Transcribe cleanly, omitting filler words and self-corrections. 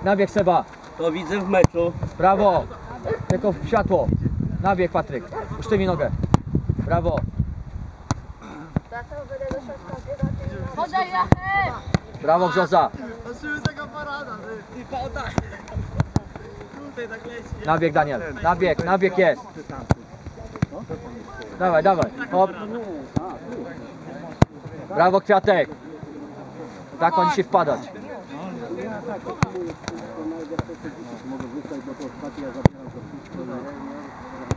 Nabieg Seba. To widzę w meczu. Brawo. Tylko w światło. Nabieg Patryk. Usztymi nogę. Brawo. Brawo Grzoza. Nabieg Daniel. Nabieg jest. Dawaj, dawaj. Hop. Brawo Kwiatek. Tak ma dzisiaj wpadać. Mogę wystać, bo to ostatnio ja zabieram to wszystko.